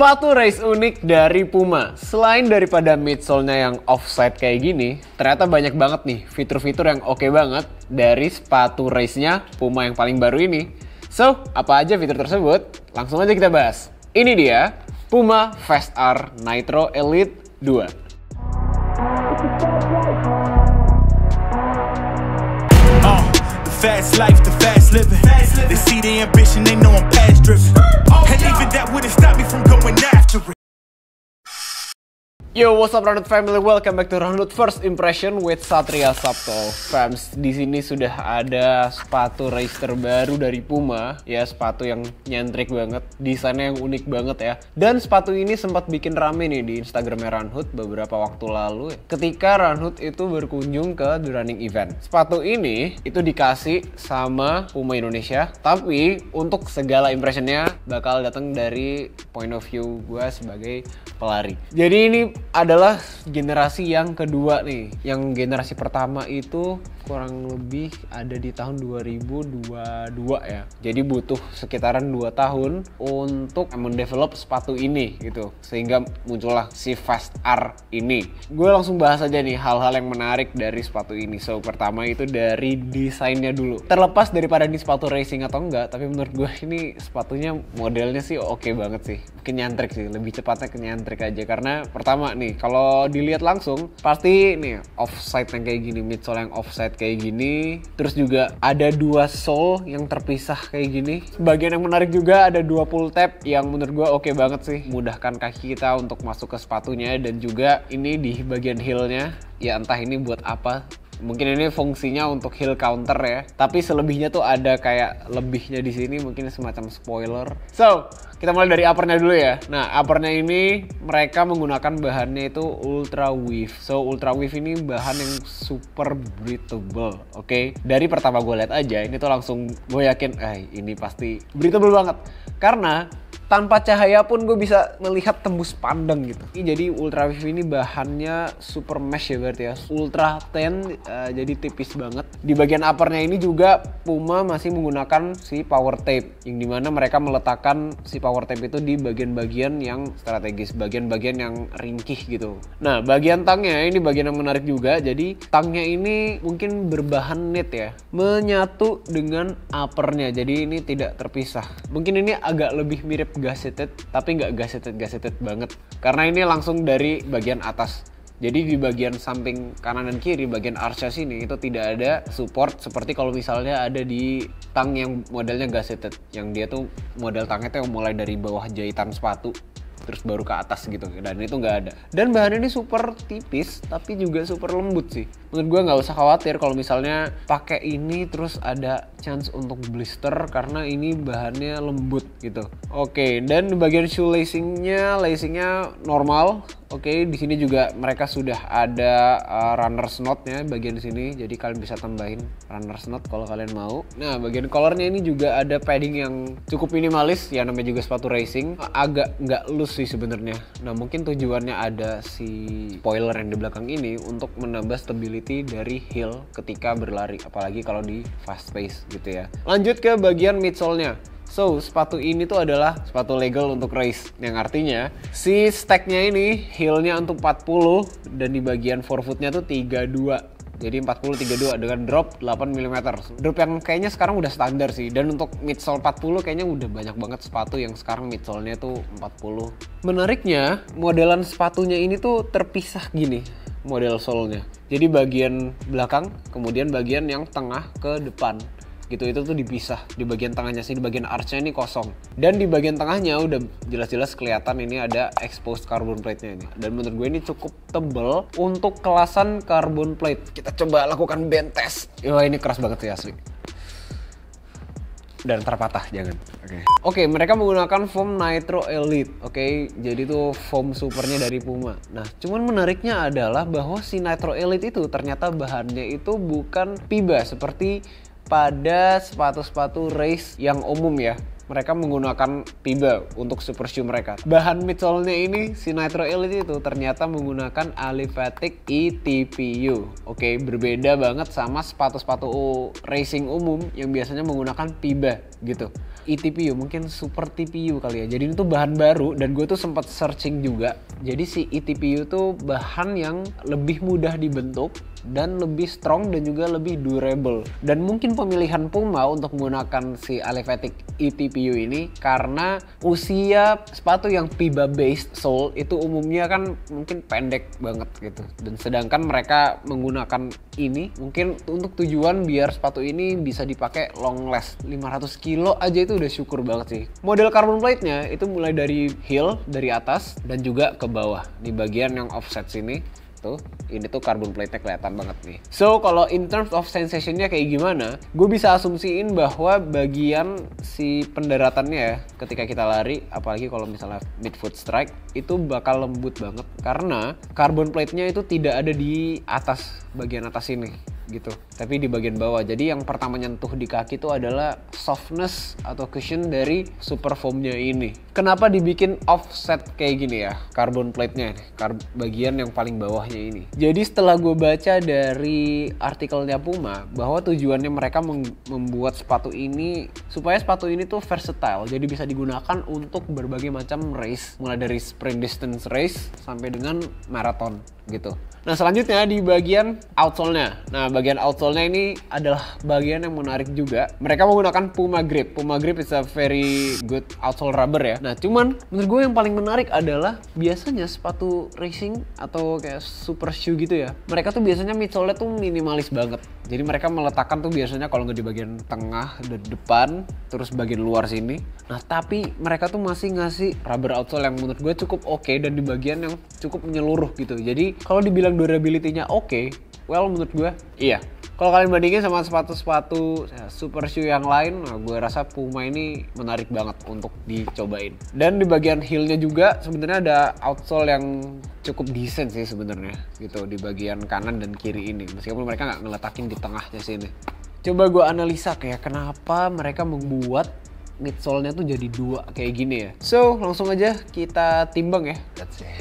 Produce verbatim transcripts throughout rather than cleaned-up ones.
Sepatu race unik dari Puma. Selain daripada midsole-nya yang offside kayak gini, ternyata banyak banget nih fitur-fitur yang oke banget dari sepatu race-nya Puma yang paling baru ini. So, apa aja fitur tersebut? Langsung aja kita bahas. Ini dia Puma Fast R Nitro Elite dua. Uh, the fast life, the fast living. They see the ambition, they know I'm past driven. And even that wouldn't stop me from going after it. Yo, what's up Runut family? Welcome back to Runut First Impression with Satria Sabto. Fams, di sini sudah ada sepatu race terbaru dari Puma, ya sepatu yang nyentrik banget, desainnya yang unik banget ya. Dan sepatu ini sempat bikin rame nih di Instagramnya Runhood beberapa waktu lalu ya. Ketika Runhood itu berkunjung ke The Running Event. Sepatu ini itu dikasih sama Puma Indonesia, tapi untuk segala impressionnya bakal datang dari point of view gue sebagai pelari. Jadi ini adalah generasi yang kedua nih. Yang generasi pertama itu kurang lebih ada di tahun dua ribu dua puluh dua ya. Jadi butuh sekitaran dua tahun untuk mendevelop sepatu ini gitu. Sehingga muncullah si Fast R ini. Gue langsung bahas aja nih hal-hal yang menarik dari sepatu ini. So pertama itu dari desainnya dulu. Terlepas daripada ini sepatu racing atau enggak, tapi menurut gue ini sepatunya modelnya sih oke banget sih. Mungkin nyantrik sih, lebih cepatnya ke nyantrik aja. Karena pertama nih, kalau dilihat langsung pasti nih offside yang kayak gini, midsole yang offside kayak gini, terus juga ada dua sole yang terpisah kayak gini. Bagian yang menarik juga ada dua pull tab yang menurut gue oke banget sih, mudahkan kaki kita untuk masuk ke sepatunya. Dan juga ini di bagian heelnya, ya entah ini buat apa. Mungkin ini fungsinya untuk heel counter ya. Tapi selebihnya tuh ada kayak lebihnya di sini, mungkin semacam spoiler. So, kita mulai dari uppernya dulu ya. Nah, uppernya ini mereka menggunakan bahannya itu Ultra Weave. So, Ultra Weave ini bahan yang super breathable, oke? Okay? Dari pertama gue lihat aja, ini tuh langsung gue yakin, eh ini pasti breathable banget. Karena tanpa cahaya pun gue bisa melihat tembus pandang gitu. Ini jadi Ultra Weave ini bahannya super mesh ya berarti ya. Ultra ten, uh, jadi tipis banget. Di bagian uppernya ini juga Puma masih menggunakan si power tape. Yang dimana mereka meletakkan si power tape itu di bagian-bagian yang strategis. Bagian-bagian yang ringkih gitu. Nah bagian tangnya ini bagian yang menarik juga. Jadi tangnya ini mungkin berbahan knit ya. Menyatu dengan uppernya. Jadi ini tidak terpisah. Mungkin ini agak lebih mirip gazetted, tapi nggak gazetted-gazetted banget. Karena ini langsung dari bagian atas. Jadi di bagian samping kanan dan kiri, bagian arch sini itu tidak ada support seperti kalau misalnya ada di tang yang modelnya gazetted. Yang dia tuh model tangnya tuh yang mulai dari bawah jahitan sepatu terus baru ke atas gitu, dan itu nggak ada. Dan bahannya ini super tipis tapi juga super lembut sih. Menurut gue nggak usah khawatir kalau misalnya pakai ini terus ada chance untuk blister karena ini bahannya lembut gitu. Oke, dan di bagian shoe lacingnya, lacingnya normal. Oke, di sini juga mereka sudah ada uh, runner's knot-nya bagian sini, jadi kalian bisa tambahin runner's knot kalau kalian mau. Nah, bagian collarnya ini juga ada padding yang cukup minimalis, ya namanya juga sepatu racing. Agak nggak loose sih sebenarnya. Nah, mungkin tujuannya ada si spoiler yang di belakang ini untuk menambah stability dari heel ketika berlari, apalagi kalau di fast pace gitu ya. Lanjut ke bagian midsole-nya. So, sepatu ini tuh adalah sepatu legal untuk race. Yang artinya, si stack-nya ini heel-nya untuk empat puluh dan di bagian forefoot-nya tuh tiga puluh dua. Jadi empat puluh tiga puluh dua dengan drop delapan milimeter. Drop yang kayaknya sekarang udah standar sih. Dan untuk midsole empat puluh kayaknya udah banyak banget sepatu yang sekarang midsole-nya tuh empat puluh. Menariknya, modelan sepatunya ini tuh terpisah gini, model sole-nya. Jadi bagian belakang, kemudian bagian yang tengah ke depan. Gitu, itu tuh dipisah. Di bagian tengahnya sih, di bagian arch-nya ini kosong. Dan di bagian tengahnya udah jelas-jelas kelihatan ini ada exposed carbon plate-nya ini. Dan menurut gue ini cukup tebel untuk kelasan carbon plate. Kita coba lakukan bend test. Wah, ini keras banget sih asli. Dan terpatah, jangan. Oke. Okay. Oke, okay, mereka menggunakan foam Nitro Elite. Oke, okay? Jadi itu foam supernya dari Puma. Nah, cuman menariknya adalah bahwa si Nitro Elite itu ternyata bahannya itu bukan P I B A seperti pada sepatu-sepatu race yang umum ya. Mereka menggunakan P I B A untuk super shoe mereka. Bahan midsole-nya ini, si Nitro Elite itu ternyata menggunakan Alifatic E T P U. Oke, berbeda banget sama sepatu-sepatu racing umum yang biasanya menggunakan P I B A gitu. E T P U, mungkin super T P U kali ya. Jadi ini tuh bahan baru dan gue tuh sempat searching juga. Jadi si E T P U tuh bahan yang lebih mudah dibentuk dan lebih strong dan juga lebih durable. Dan mungkin pemilihan Puma untuk menggunakan si Alimatic E T P U ini karena usia sepatu yang P B A based sole itu umumnya kan mungkin pendek banget gitu. Dan sedangkan mereka menggunakan ini mungkin untuk tujuan biar sepatu ini bisa dipakai long last. lima ratus kilo aja itu udah syukur banget sih. Model carbon plate-nya itu mulai dari heel, dari atas dan juga ke bawah. Di bagian yang offset sini tuh, ini tuh carbon plate-nya kelihatan banget nih. So, kalau in terms of sensation-nya kayak gimana, gue bisa asumsiin bahwa bagian si pendaratannya ya, ketika kita lari, apalagi kalau misalnya midfoot strike, itu bakal lembut banget. Karena carbon plate-nya itu tidak ada di atas, bagian atas ini gitu, tapi di bagian bawah. Jadi yang pertama nyentuh di kaki itu adalah softness atau cushion dari super foam-nya ini. Kenapa dibikin offset kayak gini ya carbon plate-nya nih, bagian yang paling bawahnya ini. Jadi setelah gue baca dari artikelnya Puma bahwa tujuannya mereka membuat sepatu ini supaya sepatu ini tuh versatile, jadi bisa digunakan untuk berbagai macam race, mulai dari sprint distance race sampai dengan marathon gitu. Nah selanjutnya di bagian outsole-nya. Nah bagian outsole-nya ini adalah bagian yang menarik juga. Mereka menggunakan Puma Grip. Puma Grip is a very good outsole rubber ya. Nah cuman menurut gue yang paling menarik adalah biasanya sepatu racing atau kayak super shoe gitu ya, mereka tuh biasanya midsole-nya tuh minimalis banget. Jadi mereka meletakkan tuh biasanya kalau nggak di bagian tengah dan depan, terus bagian luar sini. Nah tapi mereka tuh masih ngasih rubber outsole yang menurut gue cukup oke okay, dan di bagian yang cukup menyeluruh gitu. Jadi kalau dibilang durability-nya oke, okay, well menurut gue iya. Kalau kalian bandingin sama sepatu-sepatu ya, super shoe yang lain, nah gue rasa Puma ini menarik banget untuk dicobain. Dan di bagian heel-nya juga sebenarnya ada outsole yang cukup decent sih sebenarnya gitu di bagian kanan dan kiri ini, meskipun mereka nggak ngeletakin di tengahnya sini. Coba gue analisa kayak kenapa mereka membuat midsole-nya tuh jadi dua kayak gini ya. So langsung aja kita timbang ya. That's it.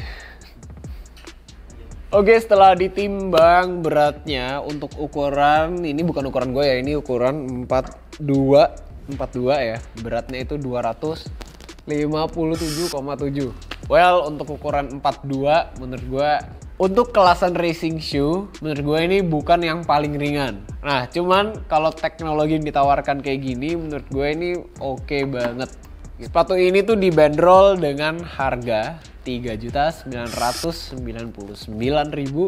Oke, setelah ditimbang beratnya untuk ukuran, ini bukan ukuran gue ya, ini ukuran empat puluh dua ya. Beratnya itu dua ratus lima puluh tujuh koma tujuh. Well, untuk ukuran empat puluh dua menurut gue untuk kelasan racing shoe menurut gue ini bukan yang paling ringan. Nah, cuman kalau teknologi yang ditawarkan kayak gini menurut gue ini oke okay banget. Sepatu ini tuh dibanderol dengan harga tiga juta sembilan ratus sembilan puluh sembilan ribu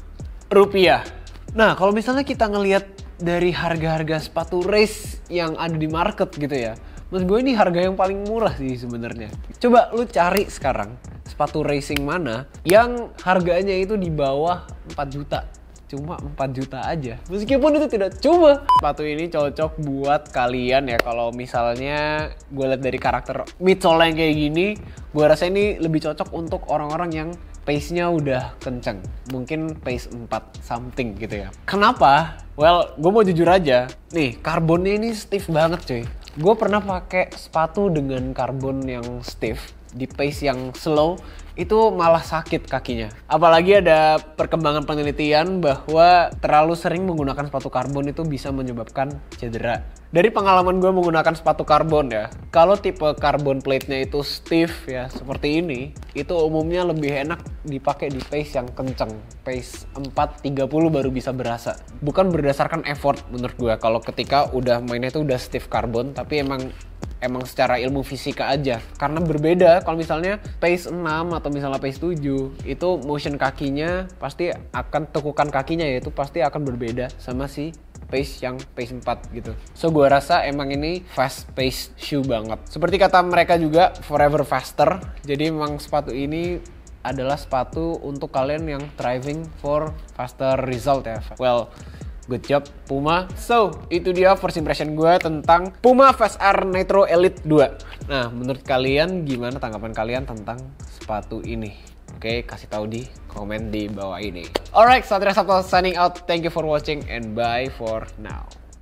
rupiah. Nah kalau misalnya kita ngelihat dari harga-harga sepatu race yang ada di market gitu ya, menurut gue ini harga yang paling murah sih sebenarnya. Coba lu cari sekarang sepatu racing mana yang harganya itu di bawah empat juta. Cuma empat juta aja. Meskipun itu tidak cuma. Sepatu ini cocok buat kalian ya. Kalau misalnya gue lihat dari karakter midsole yang kayak gini, gue rasa ini lebih cocok untuk orang-orang yang pace-nya udah kenceng. Mungkin pace empat something gitu ya. Kenapa? Well, gue mau jujur aja. Nih, karbonnya ini stiff banget cuy. Gue pernah pakai sepatu dengan karbon yang stiff di pace yang slow, itu malah sakit kakinya. Apalagi ada perkembangan penelitian bahwa terlalu sering menggunakan sepatu karbon itu bisa menyebabkan cedera. Dari pengalaman gue menggunakan sepatu karbon ya, kalau tipe carbon plate-nya itu stiff ya seperti ini, itu umumnya lebih enak dipakai di pace yang kenceng. Pace empat tiga puluh baru bisa berasa. Bukan berdasarkan effort menurut gue, kalau ketika udah mainnya itu udah stiff carbon, tapi emang emang secara ilmu fisika aja. Karena berbeda kalau misalnya pace enam atau misalnya pace tujuh, itu motion kakinya pasti akan, tekukan kakinya ya itu pasti akan berbeda sama si pace yang pace empat gitu. So gue rasa emang ini fast pace shoe banget. Seperti kata mereka juga, forever faster. Jadi memang sepatu ini adalah sepatu untuk kalian yang striving for faster result ya. Well, good job Puma. So, itu dia first impression gue tentang Puma Fast Air Nitro Elite dua. Nah, menurut kalian gimana tanggapan kalian tentang sepatu ini? Oke, kasih tahu di komen di bawah ini. Alright, Satria Sabto signing out. Thank you for watching and bye for now.